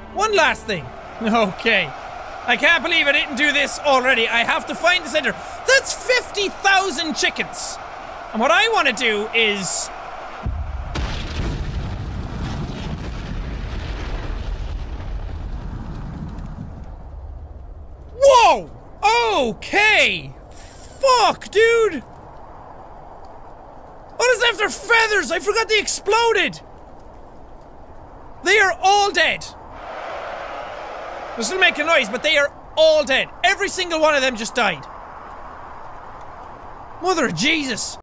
One last thing. Okay. I can't believe I didn't do this already. I have to find the center. That's 50,000 chickens. And what I want to do is... Whoa! Okay! Fuck, dude! What is after feathers? I forgot they exploded! They are all dead. They're still making noise, but they are all dead. Every single one of them just died. Mother of Jesus.